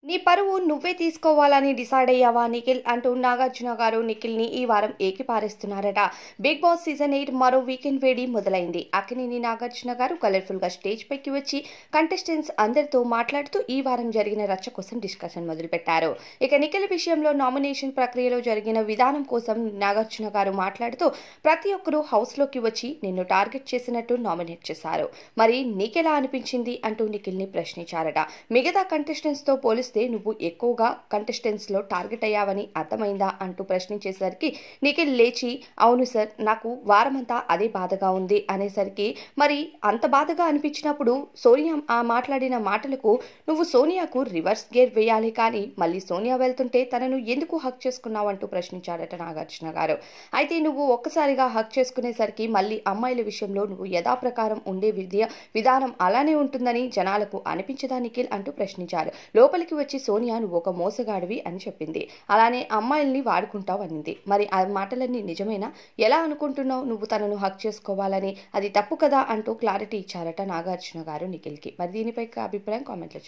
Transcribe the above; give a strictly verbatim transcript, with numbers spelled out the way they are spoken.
నీ పరువు నువ్వే తీసుకోవాలని డిసైడ్ అయ్యావా నిఖిల్ అంటూ నాగార్జున గారు నిఖిల్ ని ఈ వారం ఏకిపారేస్తున్నారట. బిగ్ బాస్ సీజన్ ఎయిట్ మరో వీకెండ్ వేడి మొదలైంది. అక్కినేని నాగార్జున గారు కలర్ఫుల్ గా స్టేజ్ పైకి వచ్చి కంటెస్టెంట్స్ అందరితో మాట్లాడుతూ ఈ వారం జరిగిన రచ్చ కోసం డిస్కషన్ మొదలుపెట్టారు. ఇక నిఖిల్ విషయంలో నామినేషన్ ప్రక్రియలో జరిగిన విధానం కోసం నాగార్జున గారు మాట్లాడుతూ ప్రతి ఒక్కరూ హౌస్ లోకి వచ్చి నిన్ను టార్గెట్ చేసినట్టు నామినేట్ చేశారు. మరి నీకెలా అనిపించింది అంటూ నిఖిల్ ని ప్రశ్నించారట. మిగతా కంటెస్టెంట్స్ తో పోలిస్తే నువ్వు ఎక్కువగా కంటెస్టెంట్స్ లో టార్గెట్ అయ్యావని అర్థమైందా అంటూ ప్రశ్నించేసరికి నిఖిల్ లేచి అవును సార్, నాకు వారమంతా అదే బాధగా ఉంది అనేసరికి మరి అంత బాధగా అనిపించినప్పుడు సోనియా ఆ మాట్లాడిన మాటలకు నువ్వు సోనియాకు రివర్స్ గేర్ వేయాలి, కానీ మళ్ళీ సోనియా వెళ్తుంటే తనను ఎందుకు హక్ చేసుకున్నావు అంటూ ప్రశ్నించాడట నాగార్జున గారు. అయితే నువ్వు ఒక్కసారిగా హక్ చేసుకునేసరికి మళ్ళీ అమ్మాయిల విషయంలో నువ్వు యథాప్రకారం ఉండే విద్య విధానం అలానే ఉంటుందని జనాలకు అనిపించదా నిఖిల్ అంటూ ప్రశ్నించారు. లోపలికి వచ్చి సోనియా నువ్వు ఒక మోసగాడివి అని చెప్పింది, అలానే అమ్మాయిల్ని వాడుకుంటావు అనింది. మరి ఆ మాటలన్నీ నిజమేనా? ఎలా అనుకుంటున్నావు నువ్వు తనను హక్ చేసుకోవాలని? అది తప్పు కదా అంటూ క్లారిటీ ఇచ్చారట నాగార్జున గారు నిఖిల్కి. మరి దీనిపై అభిప్రాయం కామెంట్లో